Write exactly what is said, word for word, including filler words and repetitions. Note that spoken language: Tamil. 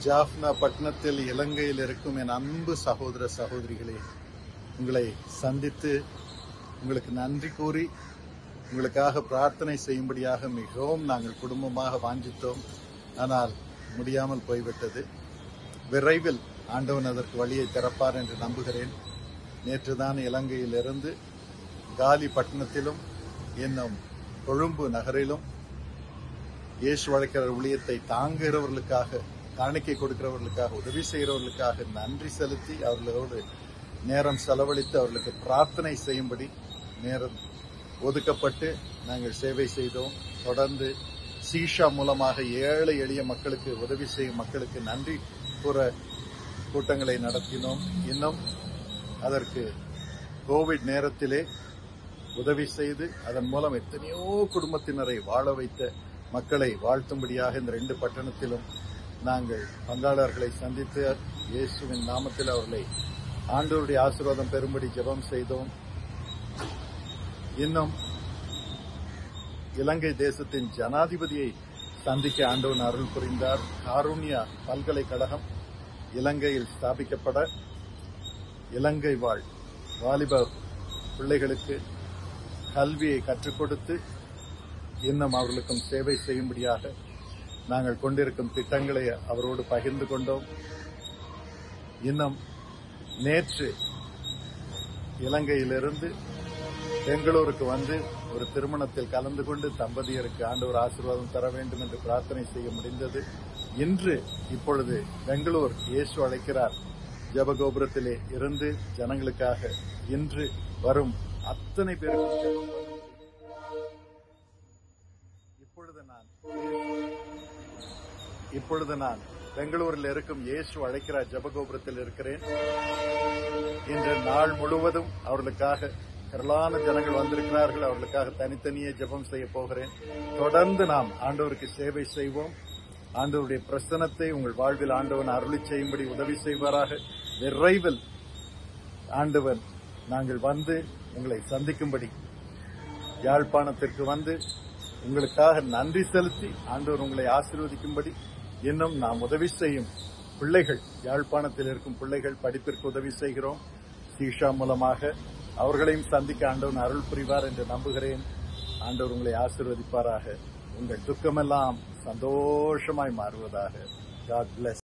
ஜாஃப்னா பட்டணத்தில் இலங்கையில் இருக்கும் என் அன்பு சகோதர சகோதரிகளே, உங்களை சந்தித்து உங்களுக்கு நன்றி கூறி உங்களுக்காக பிரார்த்தனை செய்யும்படியாக மிகவும் நாங்கள் குடும்பமாக வாஞ்சித்தோம். ஆனால் முடியாமல் போய்விட்டது. விரைவில் ஆண்டவன் அதற்கு வழியை திறப்பார் என்று நம்புகிறேன். நேற்றுதான் இலங்கையிலிருந்து காலி பட்டணத்திலும் இன்னும் கொழும்பு நகரிலும் இயேசு அழைக்கிற ஊழியத்தை தாங்குகிறவர்களுக்காக, காணிக்கை கொடுக்கிறவர்களுக்காக, உதவி செய்கிறவர்களுக்காக நன்றி செலுத்தி அவர்களோடு நேரம் செலவழித்து அவர்களுக்கு பிரார்த்தனை செய்யும்படி நேரம் ஒதுக்கப்பட்டு நாங்கள் சேவை செய்தோம். தொடர்ந்து சீஷா மூலமாக ஏழை எளிய மக்களுக்கு உதவி செய்யும் மக்களுக்கு நன்றி கூற கூட்டங்களை நடத்தினோம். இன்னும் அதற்கு கோவிட் நேரத்திலே உதவி செய்து அதன் மூலம் எத்தனையோ குடும்பத்தினரை வாழ வைத்த மக்களை வாழ்த்தும்படியாக இந்த ரெண்டு பட்டணத்திலும் நாங்கள் பங்காளர்களை சந்தித்து இயேசுவின் நாமத்தில் அவர்களை ஆண்டவருடைய ஆசீர்வாதம் பெறும்படி ஜெபம் செய்தோம். இன்னும் இலங்கை தேசத்தின் ஜனாதிபதியை சந்திக்க ஆண்டவன் அருள் புரிந்தார். காருண்யா பல்கலைக்கழகம் இலங்கையில் ஸ்தாபிக்கப்பட இலங்கை வாழ் வாலிப பிள்ளைகளுக்கு கல்வியை கற்றுக் கொடுத்து இன்னும் அவர்களுக்கும் சேவை செய்யும்படியாக நாங்கள் கொண்டிருக்கும் திட்டங்களை அவரோடு பகிர்ந்து கொண்டோம். இன்னும் நேற்று இலங்கையிலிருந்து பெங்களூருக்கு வந்து ஒரு திருமணத்தில் கலந்து கொண்டு தம்பதியருக்கு ஆண்டவர் ஆசீர்வாதம் தர வேண்டும் என்று பிரார்த்தனை செய்ய முடிந்தது. இன்று இப்பொழுது பெங்களூர் இயேசு அழைக்கிறார் ஜெபகோபுரத்திலே இருந்து ஜனங்களுக்காக இன்று வரும் அத்தனை பேருக்கும் இப்பொழுது நான் இப்பொழுது நான் பெங்களூரில் இருக்கும் இயேசு அழைக்கிறார் ஜெபகோபுரத்தில் இருக்கிறேன். இன்று நாள் முழுவதும் அவர்களுக்காக திரளான ஜனங்கள் வந்திருக்கிறார்கள். அவர்களுக்காக தனித்தனியே ஜெபம் செய்ய போகிறேன். தொடர்ந்து நாம் ஆண்டவருக்கு சேவை செய்வோம். ஆண்டவருடைய பிரசன்னத்தை உங்கள் வாழ்வில் ஆண்டவன் அருளி செய்யும்படி உதவி செய்வாராக. விரைவில் ஆண்டவன் நாங்கள் வந்து உங்களை சந்திக்கும்படி யாழ்ப்பாணத்திற்கு வந்து உங்களுக்காக நன்றி செலுத்தி ஆண்டவர் உங்களை ஆசீர்வதிக்கும்படி இன்னும் நாம் உதவி செய்யும் பிள்ளைகள், யாழ்ப்பாணத்தில் இருக்கும் பிள்ளைகள் படிப்பிற்கு உதவி செய்கிறோம். சீஷா மூலமாக அவர்களையும் சந்திக்க ஆண்டவன் அருள் புரிவார் என்று நம்புகிறேன். ஆண்டவர் உங்களை ஆசீர்வதிப்பாராக. உங்கள் துக்கமெல்லாம் சந்தோஷமாய் மாறுவதாக. God bless.